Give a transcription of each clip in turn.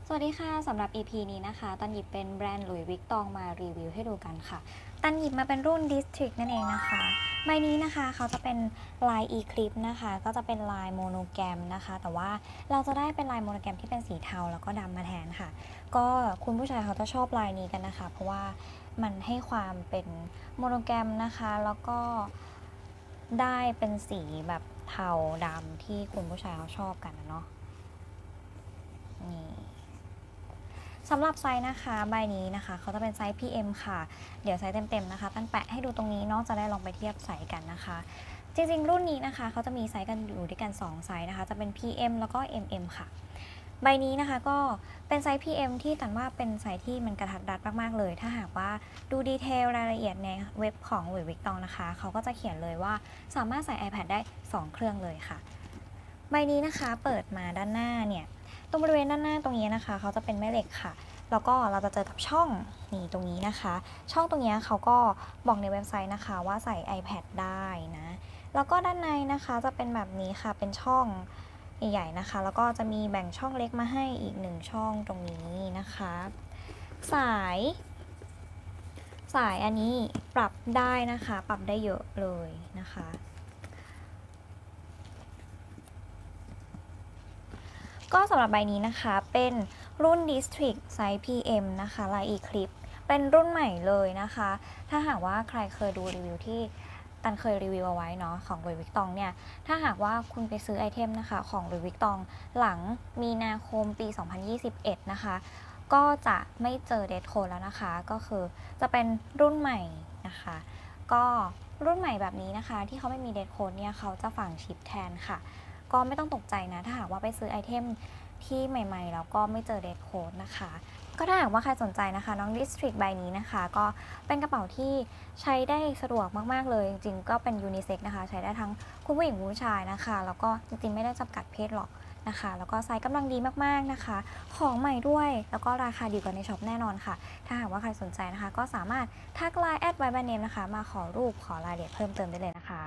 สวัสดีค่ะสำหรับ EP นี้นะคะตันหยิบเป็นแบรนด์หลุยส์วิกตองมารีวิวให้ดูกันค่ะตันหยิบมาเป็นรุ่น District นั่นเองนะคะใบนี้นะคะเขาจะเป็นลาย Eclipse นะคะก็จะเป็นลายโมโนแกรมนะคะแต่ว่าเราจะได้เป็นลายโมโนแกรมที่เป็นสีเทาแล้วก็ดำมาแทนค่ะก็คุณผู้ชายเขาจะชอบลายนี้กันนะคะเพราะว่ามันให้ความเป็นโมโนแกรมนะคะแล้วก็ได้เป็นสีแบบเทาดำที่คุณผู้ชายเขาชอบกันนะเนาะนี่สำหรับไซส์นะคะใบนี้นะคะเขาจะเป็นไซส์ PM ค่ะเดี๋ยวไซส์เต็มๆนะคะตั้นแปะให้ดูตรงนี้เนาะจะได้ลองไปเทียบไซส์กันนะคะจริงๆรุ่นนี้นะคะเขาจะมีไซส์กันอยู่ด้วยกัน2ไซส์นะคะจะเป็น PM แล้วก็ MM ค่ะใบนี้นะคะก็เป็นไซส์ PM ที่ตันว่าเป็นไซส์ที่มันกระทัดรัดมากๆเลยถ้าหากว่าดูดีเทลรายละเอียดในเว็บของหลุยส์วิกตองนะคะเขาก็จะเขียนเลยว่าสามารถใส่ iPad ได้2เครื่องเลยค่ะใบนี้นะคะเปิดมาด้านหน้าเนี่ยตรงบริเวณด้านหน้าตรงนี้นะคะเขาจะเป็นแม่เหล็กค่ะแล้วก็เราจะเจอกับช่องนี่ตรงนี้นะคะช่องตรงนี้เขาก็บอกในเว็บไซต์นะคะว่าใส่ iPad ได้นะแล้วก็ด้านในนะคะจะเป็นแบบนี้ค่ะเป็นช่องใหญ่ๆนะคะแล้วก็จะมีแบ่งช่องเล็กมาให้อีก1ช่องตรงนี้นะคะสายอันนี้ปรับได้นะคะปรับได้เยอะเลยนะคะก็สำหรับใบนี้นะคะเป็นรุ่น District Size PM นะคะลาย Eclipse เป็นรุ่นใหม่เลยนะคะถ้าหากว่าใครเคยดูรีวิวที่ตันเคยรีวิวเอาไว้เนาะของหลุยส์วิกตองเนี่ยถ้าหากว่าคุณไปซื้อไอเทมนะคะของหลุยส์วิกตองหลังมีนาคมปี 2021 นะคะก็จะไม่เจอเดทโค้ดแล้วนะคะก็คือจะเป็นรุ่นใหม่นะคะก็รุ่นใหม่แบบนี้นะคะที่เขาไม่มีเดทโค้ดเนี่ยเขาจะฝังชิปแทนค่ะก็ไม่ต้องตกใจนะถ้าหากว่าไปซื้อไอเทมที่ใหม่ๆแล้วก็ไม่เจอเดทโค้ดนะคะก็ถ้าหากว่าใครสนใจนะคะน้อง District ใบนี้นะคะก็เป็นกระเป๋าที่ใช้ได้สะดวกมากๆเลยจริงๆก็เป็นยูนิเซ็กนะคะใช้ได้ทั้งคุณผู้หญิงผู้ชายนะคะแล้วก็จริงๆไม่ได้จำกัดเพศหรอกนะคะแล้วก็ไซส์กำลังดีมากๆนะคะของใหม่ด้วยแล้วก็ราคาดีกว่าในช็อปแน่นอนค่ะถ้าหากว่าใครสนใจนะคะก็สามารถทักไลน์แบรนด์เนมนะคะมาขอรูปขอรายละเอียดเพิ่มเติมได้เลยนะคะ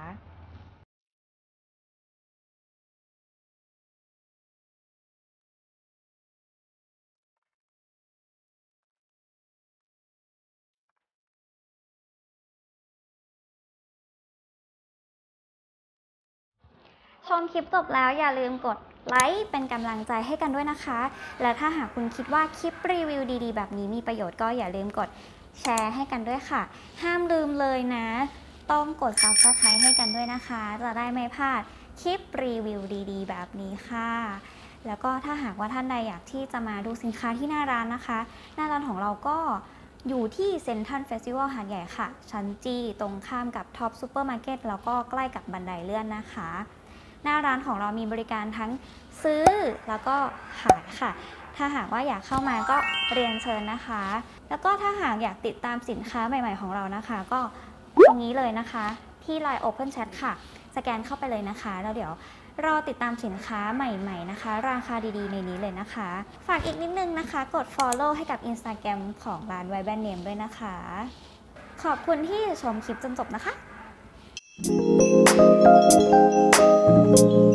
ชมคลิปจบแล้วอย่าลืมกดไลค์เป็นกำลังใจให้กันด้วยนะคะและถ้าหากคุณคิดว่าคลิปรีวิวดีๆแบบนี้มีประโยชน์ก็อย่าลืมกดแชร์ให้กันด้วยค่ะห้ามลืมเลยนะต้องกด Subscribe ให้กันด้วยนะคะจะได้ไม่พลาดคลิปรีวิวดีๆแบบนี้ค่ะแล้วก็ถ้าหากว่าท่านใดอยากที่จะมาดูสินค้าที่หน้าร้านนะคะหน้าร้านของเราก็อยู่ที่เซ็นทรัลเฟสติวัลหาดใหญ่ค่ะชั้นจีตรงข้ามกับท็อปซูเปอร์มาร์เก็ตแล้วก็ใกล้กับบันไดเลื่อนนะคะหน้าร้านของเรามีบริการทั้งซื้อแล้วก็ขายค่ะถ้าหากว่าอยากเข้ามาก็เรียนเชิญนะคะแล้วก็ถ้าหากอยากติดตามสินค้าใหม่ๆของเรานะคะก็ตรงนี้เลยนะคะที่ LINE Open Chat ค่ะสแกนเข้าไปเลยนะคะแล้วเดี๋ยวรอติดตามสินค้าใหม่ๆนะคะราคาดีๆในนี้เลยนะคะฝากอีกนิดนึงนะคะกด Follow ให้กับ Instagram ของร้านไวแบนเนมด้วยนะคะขอบคุณที่ชมคลิปจนจบนะคะ